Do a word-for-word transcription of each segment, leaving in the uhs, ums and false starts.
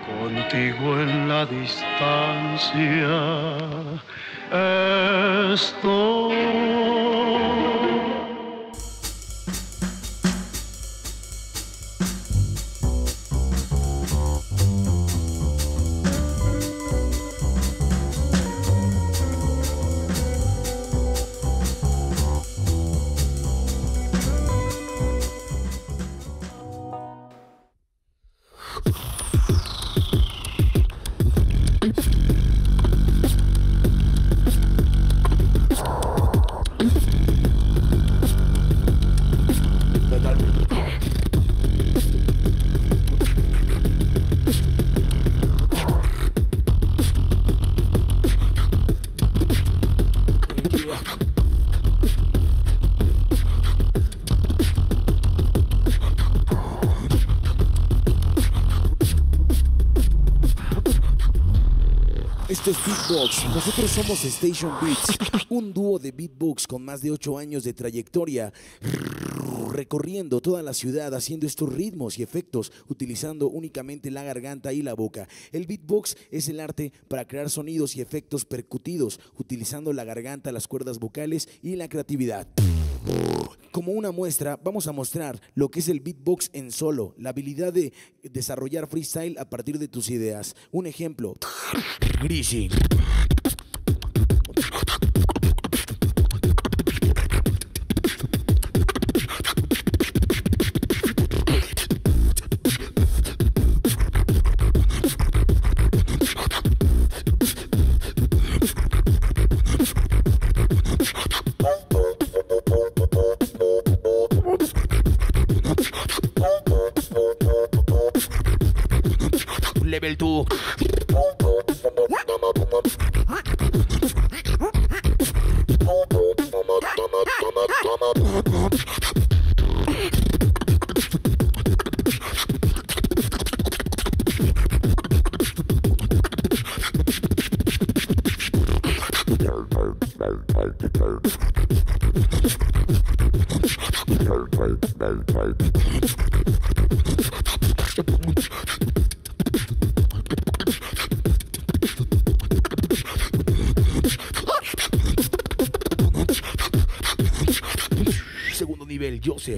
Contigo en la distancia estoy. Esto es Beatbox, nosotros somos Station Beats, un dúo de beatbox con más de ocho años de trayectoria, recorriendo toda la ciudad haciendo estos ritmos y efectos, utilizando únicamente la garganta y la boca. El beatbox es el arte para crear sonidos y efectos percutidos, utilizando la garganta, las cuerdas vocales y la creatividad. Como una muestra, vamos a mostrar lo que es el beatbox en solo, la habilidad de desarrollar freestyle a partir de tus ideas. Un ejemplo. Greasy. Level dos. Segundo nivel, Joseph.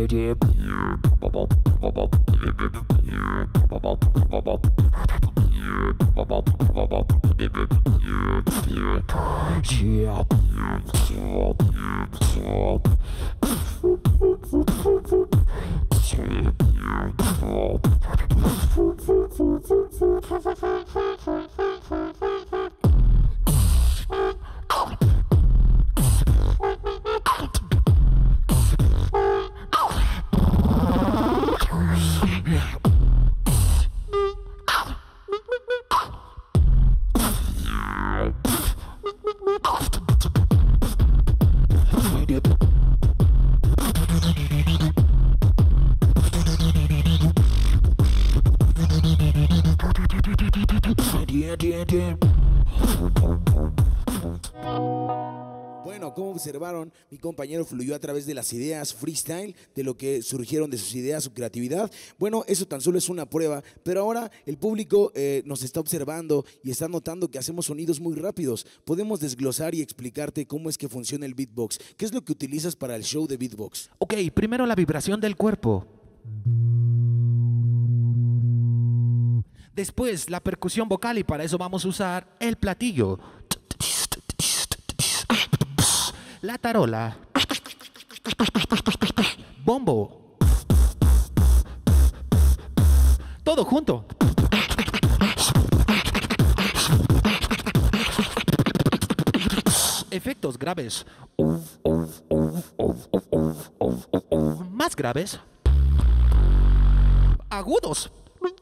Bueno, como observaron, mi compañero fluyó a través de las ideas freestyle, de lo que surgieron de sus ideas, su creatividad. Bueno, eso tan solo es una prueba, pero ahora el público eh, nos está observando y está notando que hacemos sonidos muy rápidos. Podemos desglosar y explicarte cómo es que funciona el beatbox. ¿Qué es lo que utilizas para el show de beatbox? Ok, primero la vibración del cuerpo. Después la percusión vocal y para eso vamos a usar el platillo. La tarola. Bombo. Todo junto. Efectos graves. Más graves. Agudos.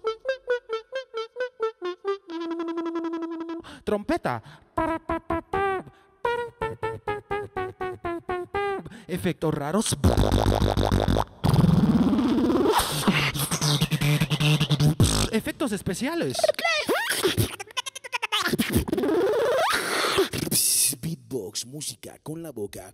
Trompeta. Efectos raros. Efectos especiales. Beatbox, música con la boca.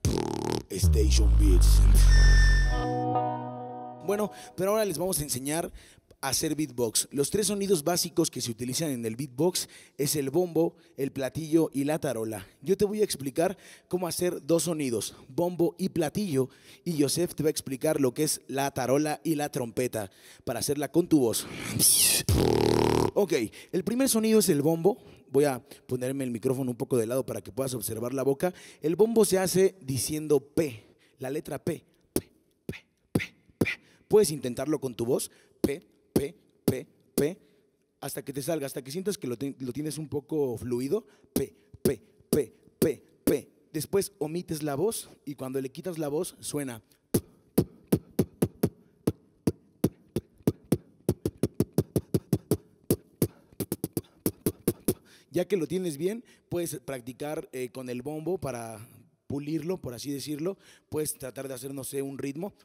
Station Beats. Bueno, pero ahora les vamos a enseñar hacer beatbox. Los tres sonidos básicos que se utilizan en el beatbox es el bombo, el platillo y la tarola. Yo te voy a explicar cómo hacer dos sonidos, bombo y platillo, y Joseph te va a explicar lo que es la tarola y la trompeta para hacerla con tu voz. Ok, el primer sonido es el bombo. Voy a ponerme el micrófono un poco de lado para que puedas observar la boca. El bombo se hace diciendo P, la letra P. P, P, P, P. Puedes intentarlo con tu voz. P, P, P, P, hasta que te salga, hasta que sientas que lo, te, lo tienes un poco fluido. P, P, P, P, P. Después omites la voz y cuando le quitas la voz suena. Ya que lo tienes bien, puedes practicar eh, con el bombo para pulirlo, por así decirlo. Puedes tratar de hacer, no sé, un ritmo.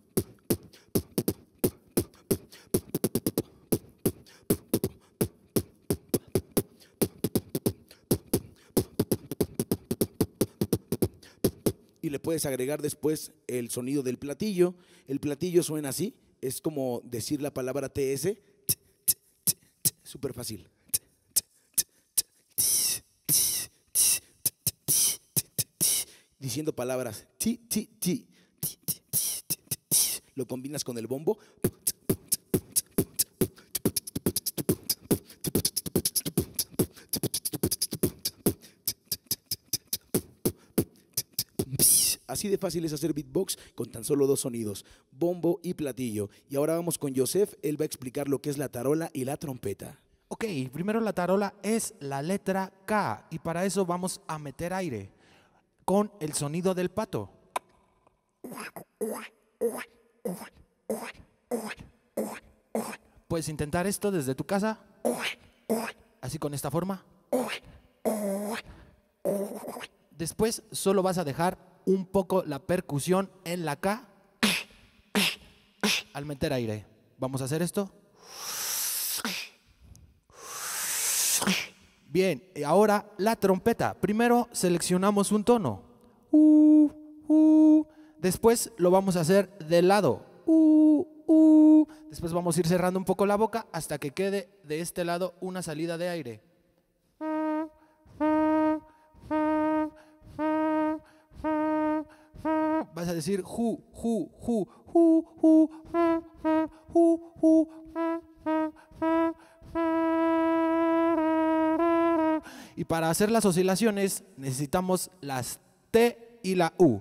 Y le puedes agregar después el sonido del platillo. El platillo suena así, es como decir la palabra T S. Súper fácil. Diciendo palabras, ti, ti, ti, lo combinas con el bombo. Así de fácil es hacer beatbox con tan solo dos sonidos, bombo y platillo. Y ahora vamos con Joseph, él va a explicar lo que es la tarola y la trompeta. Ok, primero la tarola es la letra K y para eso vamos a meter aire con el sonido del pato. Puedes intentar esto desde tu casa, así con esta forma. Después solo vas a dejar un poco la percusión en la K al meter aire. Vamos a hacer esto. Bien, y ahora la trompeta. Primero seleccionamos un tono. Uh, uh. Después lo vamos a hacer de lado. Uh, uh. Después vamos a ir cerrando un poco la boca hasta que quede de este lado una salida de aire. Vas a decir ju, ju, ju, ju, ju, ju, ju, ju. Y para hacer las oscilaciones necesitamos las T y la U.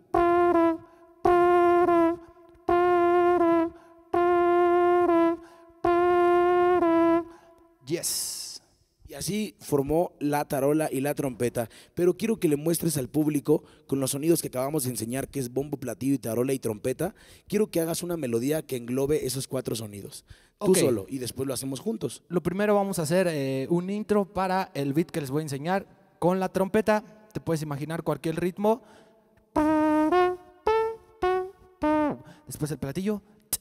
Yes. Y así formó la tarola y la trompeta. Pero quiero que le muestres al público con los sonidos que acabamos de enseñar, que es bombo, platillo y tarola y trompeta. Quiero que hagas una melodía que englobe esos cuatro sonidos. Tú Okay. solo, y después lo hacemos juntos. Lo primero vamos a hacer eh, un intro para el beat que les voy a enseñar con la trompeta. Te puedes imaginar cualquier ritmo. Después el platillo.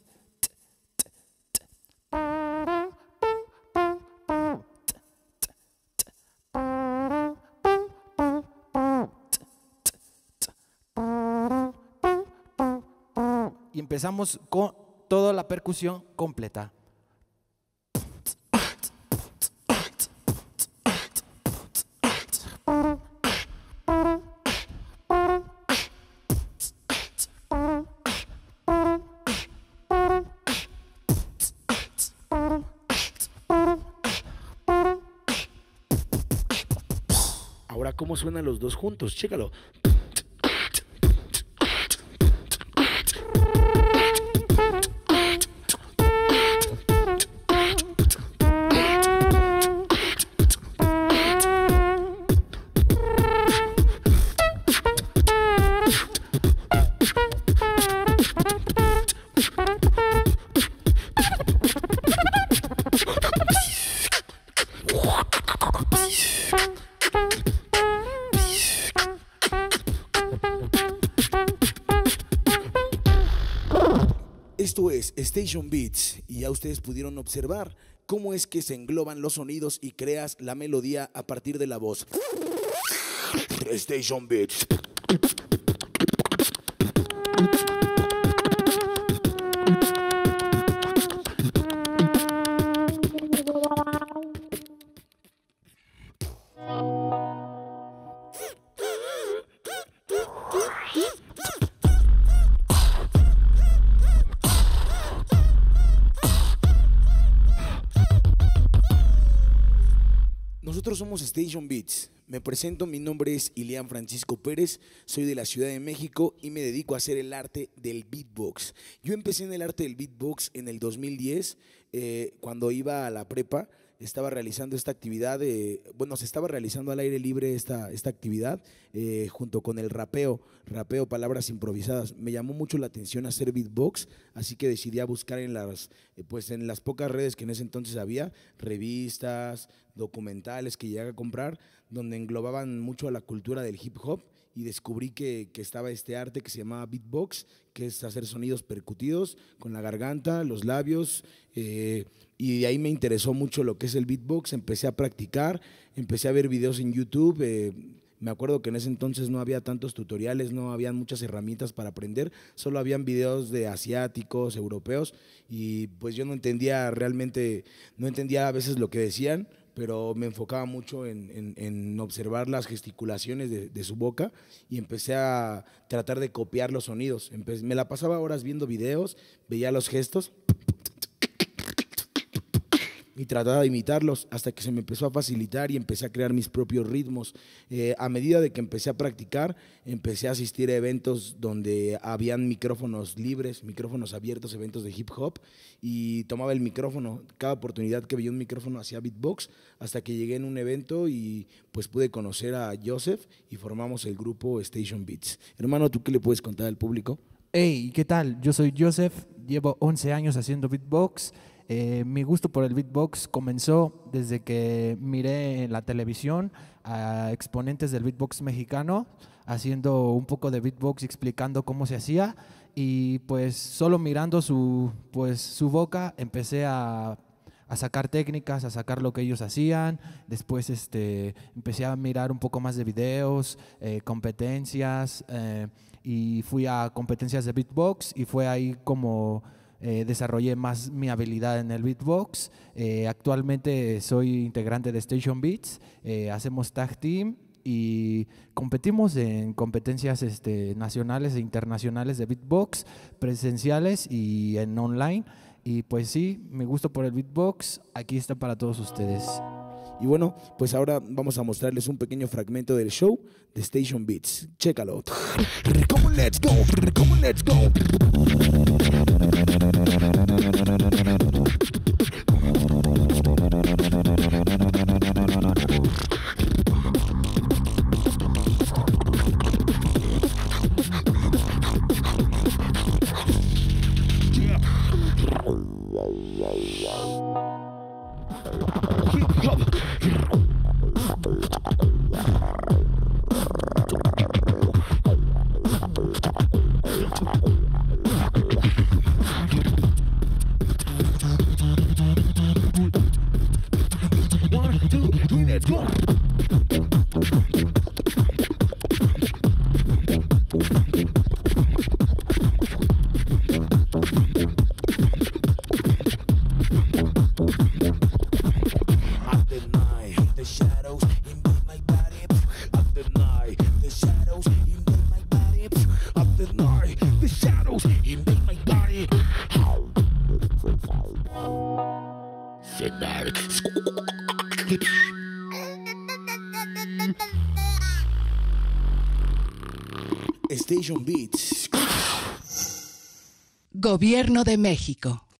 Y empezamos con toda la percusión completa. Ahora, ¿cómo suenan los dos juntos? Chécalo. Esto es Station Beats y ya ustedes pudieron observar cómo es que se engloban los sonidos y creas la melodía a partir de la voz. Station Beats. Nosotros somos Station Beats. Me presento, mi nombre es Ilian Francisco Pérez, soy de la Ciudad de México y me dedico a hacer el arte del beatbox. Yo empecé en el arte del beatbox en el dos mil diez, eh, cuando iba a la prepa. Estaba realizando esta actividad, eh, bueno, se estaba realizando al aire libre esta, esta actividad eh, junto con el rapeo, rapeo, palabras improvisadas. Me llamó mucho la atención hacer beatbox, así que decidí a buscar en las, eh, pues en las pocas redes que en ese entonces había, revistas, documentales que llegué a comprar, donde englobaban mucho a la cultura del hip hop, y descubrí que, que estaba este arte que se llamaba beatbox, que es hacer sonidos percutidos con la garganta, los labios, eh, y de ahí me interesó mucho lo que es el beatbox. Empecé a practicar, empecé a ver videos en YouTube. Eh, me acuerdo que en ese entonces no había tantos tutoriales, no habían muchas herramientas para aprender, solo habían videos de asiáticos, europeos, y pues yo no entendía realmente, no entendía a veces lo que decían, pero me enfocaba mucho en, en, en observar las gesticulaciones de, de su boca y empecé a tratar de copiar los sonidos. Empe- me la pasaba horas viendo videos, veía los gestos y trataba de imitarlos hasta que se me empezó a facilitar y empecé a crear mis propios ritmos. Eh, a medida de que empecé a practicar, empecé a asistir a eventos donde habían micrófonos libres, micrófonos abiertos, eventos de hip hop, y tomaba el micrófono. Cada oportunidad que veía un micrófono hacía beatbox, hasta que llegué en un evento y pues pude conocer a Joseph y formamos el grupo Station Beats. Hermano, ¿tú qué le puedes contar al público? Hey, ¿qué tal? Yo soy Joseph, llevo once años haciendo beatbox. Eh, mi gusto por el beatbox comenzó desde que miré en la televisión a exponentes del beatbox mexicano haciendo un poco de beatbox y explicando cómo se hacía, y pues solo mirando su, pues, su boca empecé a, a sacar técnicas, a sacar lo que ellos hacían. Después este, empecé a mirar un poco más de videos, eh, competencias, eh, y fui a competencias de beatbox y fue ahí como Eh, desarrollé más mi habilidad en el beatbox. Eh, actualmente soy integrante de Station Beats, eh, hacemos tag team y competimos en competencias este, nacionales e internacionales de beatbox, presenciales y en online. Y pues sí, mi gusto por el beatbox aquí está para todos ustedes. Y bueno, pues ahora vamos a mostrarles un pequeño fragmento del show de Station Beats. Chécalo. Come on, let's go. Come on, let's go. One, two, three, let's go. Station Beats. Gobierno de México.